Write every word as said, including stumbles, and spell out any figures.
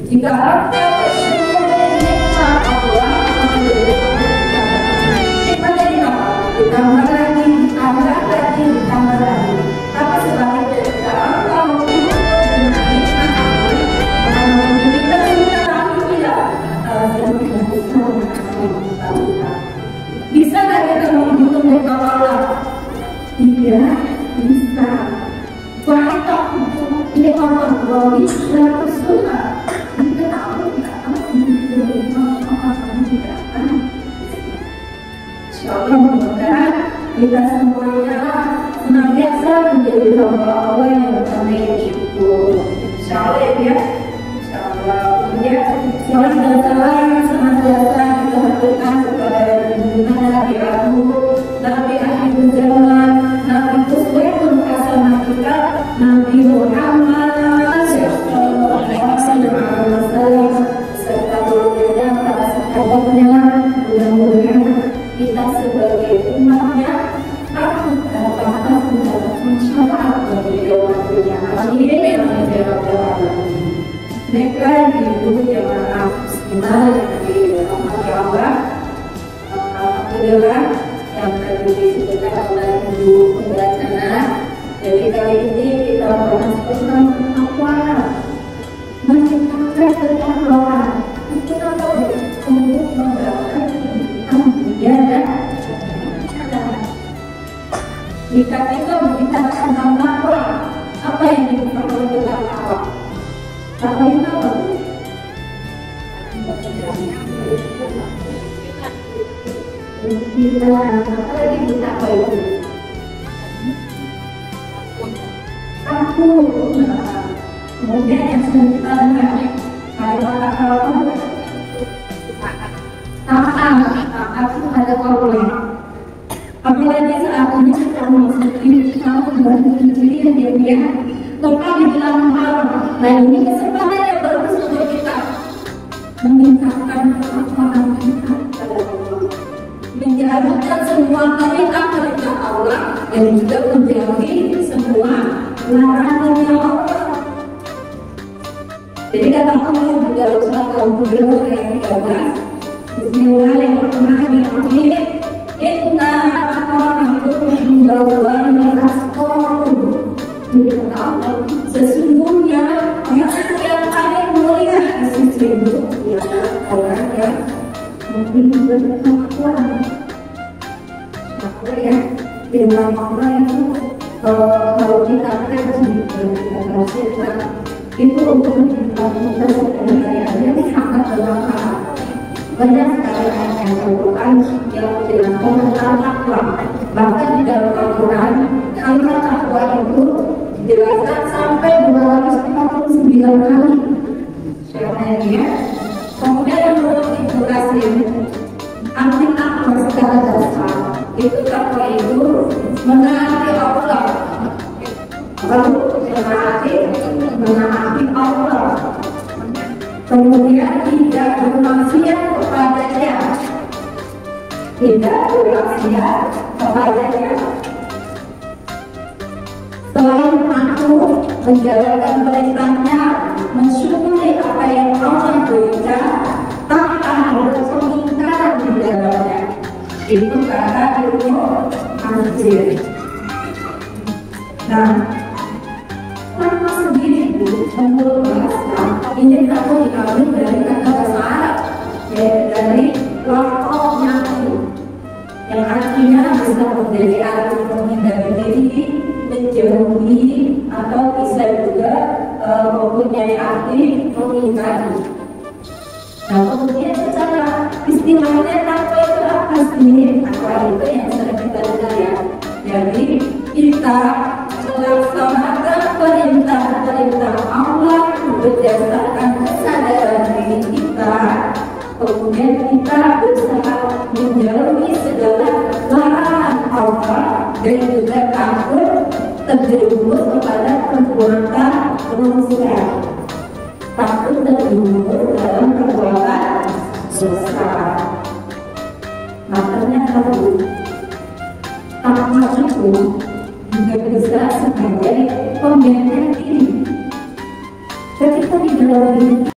Jika Anda bersyukur nikmat Allah, nikmat dari apa? Ditambah lagi, ditambah lagi, ditambah lagi. Tapi sebaliknya jika Anda mengukur dengan nikmat Allah, akan memberikan kita lagi tidak bisa nggak kita menghitung nikmat Allah? Tidak bisa. Banyak ini orang logis dan tersuka. Kita tahu tidak akan menghitung nikmat Allah tidak akan. Insyaallah mudah-mudahan kita semuanya senantiasa menjadi hamba Allah yang bertambah bersyukur. Insyaallah ya. Insyaallah ya. Salam dan salam senantiasa kita haturkan kepada junjungan Nabi Agung, Nabi akhir zaman, Nabi Uswatun hasanah kita, Nabi Muhammad sallallahu alaihi wasallam, serta keluarga para sahabatnya. Mudah-mudahan kita sebagai umatnya takut dapat mendapatkan syafaat dari Dewan Dunia Akhir yang menjawab mereka ibu yang maaf istimewa yang dirahmati Allah. Alhamdulillah yang tadi disebutkan oleh Ibu Pembacana. Jadi kali ini kita bahas tentang apa menciptakan ketakwaan itu untuk mendapatkan kemudian dan jika kita berbicara tentang takwa, apa yang diperlukan dengan takwa? Takwa itu apa? Kita apa lagi kita takwa itu? Aku kemudian yang selanjutnya kalau kalau taat taat ada problem. Apalagi saat ini kamu memasuki kamu berhenti diri dan diam-diam total di dalam hal. Nah ini kesempatan yang bagus untuk kita meningkatkan ketakwaan kita kepada Allah, menjalankan semua perintah-perintah Allah dan juga menjauhi semua larangannya Allah. Jadi kata Allah di dalam surat Al-Baqarah ayat tiga belas, Bismillahirrahmanirrahim. Inna akramakum indallahi atqakum. Sesungguhnya orang yang paling mulia di sisimu ialah orang yang lebih bertakwa. Takwa ya, firman Allah itu kalau kita kaji dan kita rasakan itu untuk kita sebenarnya ini sangat bermanfaat. Banyak sekali ayat Al-Quran yang menjelaskan tentang takwa. Bahkan di dalam Al-Quran kalimat takwa itu dijelaskan sampai dua ratus lima puluh sembilan kali. Contohnya, kemudian menurut Ibnu Qasim, arti takwa secara dasar itu takwa itu menaati Allah, lalu menaati menaati Allah. Kemudian tidak bermaksiat kepadanya, tidak bermaksiat kepadanya. Selain patuh menjalankan perintahnya, mensyukuri apa yang Allah berikan tanpa harus mengingkari di dalamnya. Itu kata Ibnu Qasim. Nah, takwa sendiri itu menurut bahasa ini takwa diambil dari kata bahasa Arab, yaitu dari lafaz nafsu, yang artinya bisa menjadi arti menghindari diri, menjauhi, atau bisa juga uh, mempunyai arti mengingkari. Nah, kemudian secara istilahnya takwa itu apa sih? Takwa itu yang sering kita dengar ya. Jadi kita melaksanakan perintah-perintah Allah berdasarkan kesadaran diri kita, kemudian kita berusaha menjauhi segala larangan Allah dan juga takut terjerumus kepada perbuatan manusia, takut terjerumus dalam perbuatan dosa. Makanya takut takwa itu juga bisa sebagai pembenteng diri. Ketika di dalam diri